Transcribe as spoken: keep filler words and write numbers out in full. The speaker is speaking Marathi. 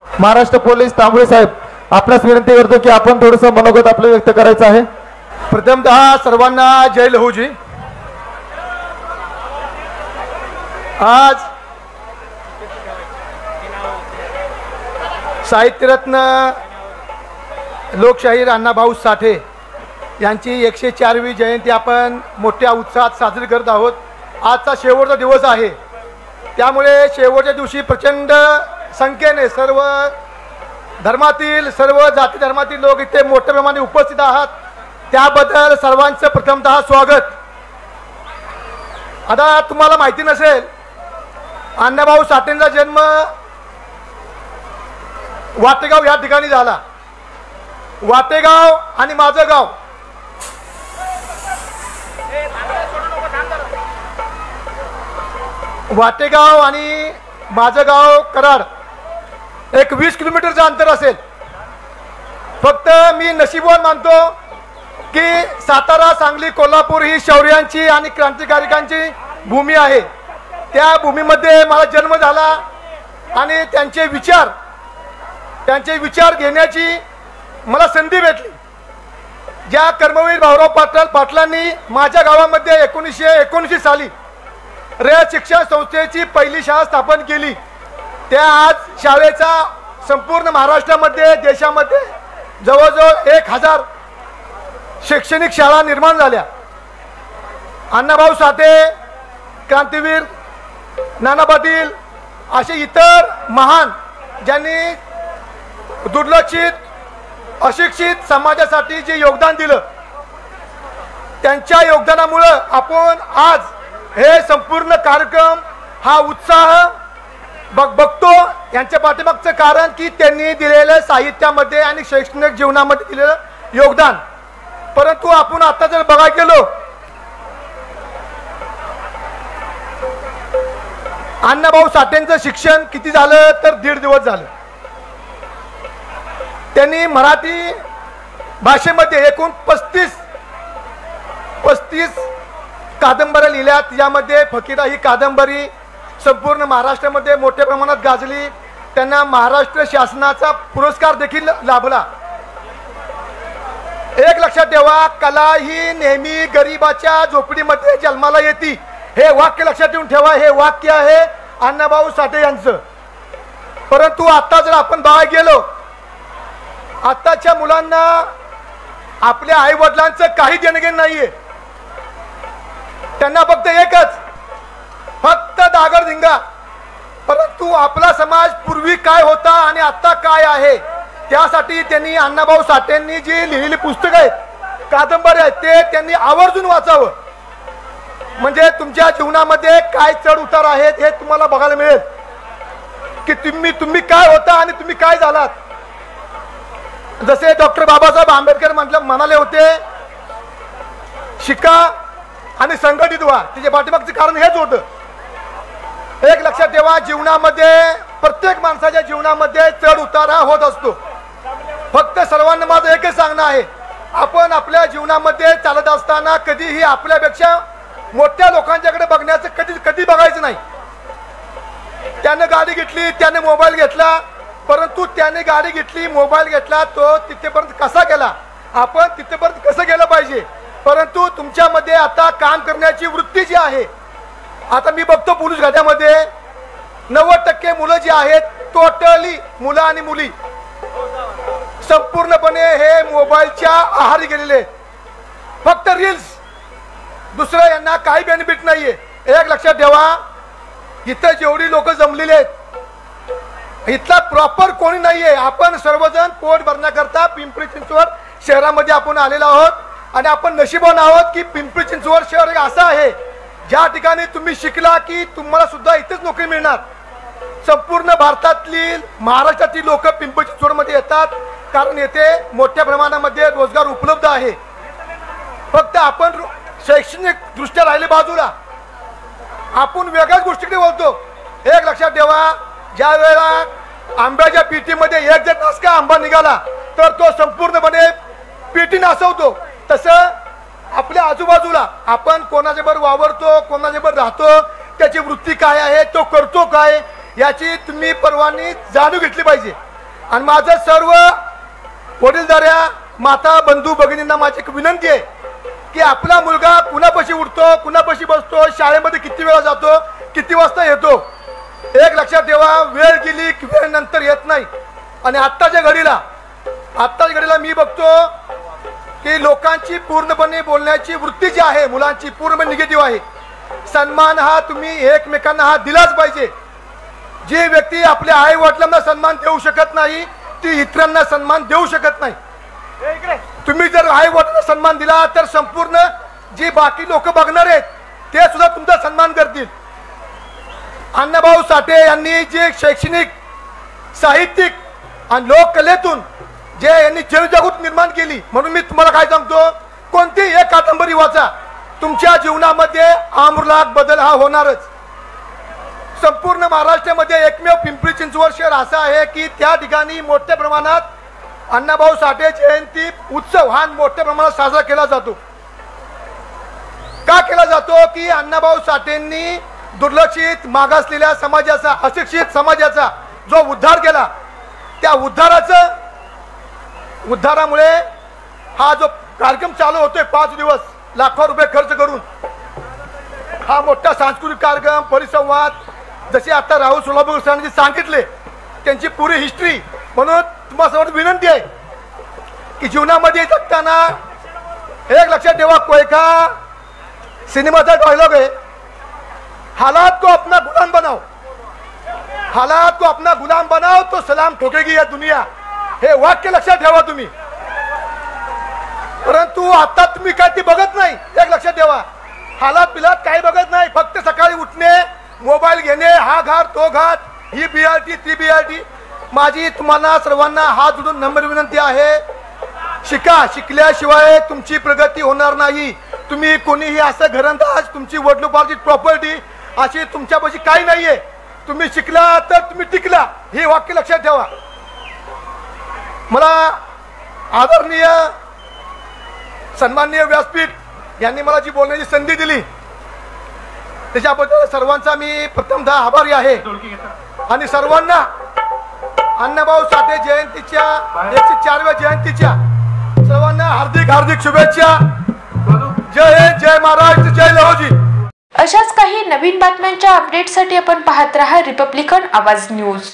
महाराष्ट्र पोलीस तांबळे साहेब, आपल्यास विनंती करतो की आपण थोडंसं मनोगत आपलं व्यक्त करायचं आहे. प्रथमतः सर्वांना जय लहूजी. आज साहित्यरत्न लोकशाहीर अण्णाभाऊ साठे यांची एकशे चारवी जयंती आपण मोठ्या उत्साहात साजरी करत आहोत. आजचा शेवटचा दिवस आहे, त्यामुळे शेवटच्या दिवशी प्रचंड संख्येने सर्व धर्मातील सर्व जाती धर्मातील लोक इथे मोठ्या प्रमाणात उपस्थित आहात, त्याबद्दल सर्वांचं प्रथमतः स्वागत. आता तुम्हाला माहिती नसेल, अण्णाभाऊ साठेंचा जन्म वाटेगाव या ठिकाणी झाला. वाटेगाव आणि माझं गाव वाटेगाव आणि माझं गाव कराड एक वीस किलोमीटरचं अंतर असेल. फक्त मी नशीबवान मानतो की सातारा, सांगली, कोल्हापूर ही शौर्यांची आणि क्रांतिकारकांची भूमी आहे. त्या भूमीमध्ये मला जन्म झाला आणि त्यांचे विचार त्यांचे विचार घेण्याची मला संधी भेटली. ज्या कर्मवीर भाऊराव पाटील पाटलांनी माझ्या गावामध्ये एकोणीसशे एकोणऐंशी साली रयत शिक्षण संस्थेची पहिली शाळा स्थापन केली, त्या आज शाळेचा संपूर्ण महाराष्ट्रामध्ये देशामध्ये जवळजवळ एक हजार शैक्षणिक शाळा निर्माण झाल्या. अण्णाभाऊ साठे, क्रांतीवीर नाना पाटील असे इतर महान ज्यांनी दुर्लक्षित अशिक्षित समाजासाठी जे योगदान दिलं, त्यांच्या योगदानामुळं आपण आज हे संपूर्ण कार्यक्रम हा उत्साह बघ बघतो. यांच्या पाठीमागचं कारण की त्यांनी दिलेलं साहित्यामध्ये आणि शैक्षणिक जीवनामध्ये दिलेलं योगदान. परंतु आपण आता जर बघायला गेलो, अण्णाभाऊ साठेंचं शिक्षण किती झालं तर दीड दिवस झालं. त्यांनी मराठी भाषेमध्ये एकूण पस्तीस पस्तीस कादंबऱ्या लिहिल्या. त्यामध्ये फकीरा ही कादंबरी संपूर्ण महाराष्ट्रामध्ये मोठ्या प्रमाणात गाजली. त्यांना महाराष्ट्र शासनाचा पुरस्कार देखील लाभला. एक लक्षात ठेवा, कला ही नेहमी गरिबाच्या झोपडीमध्ये जन्माला येते. हे वाक्य लक्षात ठेवून ठेवा. हे वाक्य आहे अण्णाभाऊ साठे यांचं. परंतु आता जर आपण बघायला गेलो, आताच्या मुलांना आपल्या आई वडिलांचं काही देणं नाहीये. त्यांना फक्त एकच, फक्त दागडधिंगा. परंतु आपला समाज पूर्वी काय होता आणि आता काय आहे, त्यासाठी त्यांनी अण्णाभाऊ साठेंनी जी लिहिलेली पुस्तकं आहेत, कादंबऱ्या आहेत, ते त्यांनी आवर्जून वाचावं. म्हणजे तुमच्या जीवनामध्ये काय चढ उतार आहेत हे तुम्हाला बघायला मिळेल की तुम्ही तुम्ही काय होता आणि तुम्ही काय झालात. जसे डॉक्टर बाबासाहेब आंबेडकर म्हटलं म्हणाले होते, शिका आणि संघटित व्हा. त्याच्या पाठीमागचं कारण हेच होतं. एक लक्षात ठेवा, जीवनामध्ये प्रत्येक माणसाच्या जीवनामध्ये चढ उतार हा होत असतो. फक्त सर्वांना माझं एकच सांगणं आहे, आपण आपल्या जीवनामध्ये चालत असताना कधीही आपल्यापेक्षा मोठ्या लोकांच्याकडे बघण्याचं कधी कधी बघायचं नाही. त्याने गाडी घेतली, त्याने मोबाईल घेतला, परंतु त्याने गाडी घेतली, मोबाईल घेतला, तो तिथेपर्यंत कसा गेला, आपण तिथेपर्यंत कसं गेलं पाहिजे. परंतु तुमच्यामध्ये आता काम करण्याची वृत्ती जी आहे, आता मी बघतो पोलीस खात्यामध्ये नव्वद टक्के मुलं जी आहेत, टोटली मुलं आणि मुली संपूर्णपणे हे मोबाईलच्या आहारी गेलेले. फक्त रील्स, दुसरं यांना काही बेनिफिट नाहीये. एक लक्षात ठेवा, इथं जेवढी लोक जमलेली आहेत, इथला प्रॉपर कोणी नाहीये. आपण सर्वजण पोट भरण्याकरता पिंपरी चिंचवड शहरामध्ये आपण आलेलो आहोत आणि आपण नशीबवान आहोत की पिंपरी चिंचवड शहर एक असं आहे ज्या ठिकाणी तुम्ही शिकला की तुम्हाला सुद्धा इथेच नोकरी मिळणार. संपूर्ण भारतातली महाराष्ट्रातील लोक पिंपरी चिंचवडमध्ये येतात कारण येथे मोठ्या प्रमाणामध्ये रोजगार उपलब्ध आहे. फक्त आपण शैक्षणिक दृष्ट्या राहिले बाजूला, आपण वेगळ्याच गोष्टीकडे बोलतो. एक लक्षात ठेवा, ज्या वेळेला आंब्याच्या पेटीमध्ये एक जर नासका आंबा निघाला तर तो संपूर्णपणे पेटी नासवतो. तसं आपल्या आजूबाजूला आपण कोणाच्याबरोबर वावरतो, कोणाच्याबरोबर राहतो, त्याची वृत्ती काय आहे, तो करतो काय, याची तुम्ही परवानी जाणून घेतली पाहिजे. आणि माझं सर्व वडीलधाऱ्या माता बंधू भगिनींना माझी एक विनंती आहे की आपला मुलगा कुणापाशी उठतो, कुणापाशी बसतो, शाळेमध्ये किती वेळा जातो, किती वाजता येतो, एक लक्षात ठेवा, वेळ गेली की वेळ नंतर येत नाही. आणि आत्ताच्या घडीला आत्ताच्या घडीला मी बघतो की लोकांची पूर्णपणे बोलण्याची वृत्ती जी आहे मुलांची पूर्णपणे निगेटिव्ह आहे. सन्मान हा तुम्ही एकमेकांना हा दिलाच पाहिजे. जी व्यक्ती आपल्या आई वडिलांना सन्मान देऊ शकत नाही ती इतरांना सन्मान देऊ शकत नाही. तुम्ही जर आई वडिलांना सन्मान दिला तर संपूर्ण जी बाकी लोक बघणार आहेत ते सुद्धा तुमचा सन्मान करतील. अण्णाभाऊ साठे यांनी जे शैक्षणिक, साहित्यिक आणि लोककलेतून जे यांनी जनजागृती निर्माण केली, म्हणून मी तुम्हाला काय सांगतो, कोणतीही एक कादंबरी वाचा, तुमच्या जीवनामध्ये आमूलाग्र बदल हा होणारच. संपूर्ण महाराष्ट्रामध्ये एकमेव पिंपरी चिंचवड शहर असं आहे की त्या ठिकाणी मोठ्या प्रमाणात अण्णाभाऊ साठे जयंती उत्सव हा मोठ्या प्रमाणात साजरा केला जातो. का केला जातो की अण्णाभाऊ साठेंनी दुर्लक्षित, मागासलेल्या समाजाचा, अशिक्षित समाजाचा जो उद्धार केला, त्या उद्धाराचं उद्धारामुळे हा जो कार्यक्रम चालू होतोय पाच दिवस लाखो रुपये खर्च करून, हा मोठा सांस्कृतिक कार्यक्रम, परिसंवाद, जसे आता राहुल सोलापूर सरांनी सांगितले त्यांची पुरी हिस्ट्री. म्हणून तुम्हाला समोर विनंती आहे की जीवनामध्ये जगताना एक लक्षात ठेवा, कोयका सिनेमाचा डायलॉग आहे, हालात को अपना गुलाम बनाओ, हालात को अपना गुलाम बनाओ तो सलाम ठोकेगी या दुनिया. हे वाक्य लक्षात ठेवा तुम्ही. परंतु आता तुम्ही काय ती बघत नाही. एक लक्षात ठेवा, हालात बिलात काही बघत नाही. फक्त सकाळी उठणे, मोबाईल घेणे, हा घात तो घात, ही बीआरटी ती बीआरटी. माझी तुम्हाला सर्वांना हात जोडून नम्र विनंती आहे, शिका. शिकल्याशिवाय तुमची प्रगती होणार नाही. तुम्ही कोणीही असं घरंदाज, तुमची वडिलोपार्जित प्रॉपर्टी अशी तुमच्यापाशी काही नाहीये. तुम्ही शिकला तर तुम्ही टिकला, हे वाक्य लक्षात ठेवा. मला आदरणीय सन्माननीय व्यासपीठ यांनी मला जी बोलण्याची संधी दिली त्याच्याबद्दल सर्वांचा मी प्रथमतः आभारी आहे. आणि सर्वांना अण्णाभाऊ साठे जयंतीच्या एकशे चारव्या जयंतीच्या सर्वांना हार्दिक हार्दिक शुभेच्छा. जय हिंद, जय महाराष्ट्र, जय लहोजी. अशाच काही नवीन बातम्यांच्या अपडेटसाठी आपण पाहत रहा रिपब्लिकन आवाज न्यूज.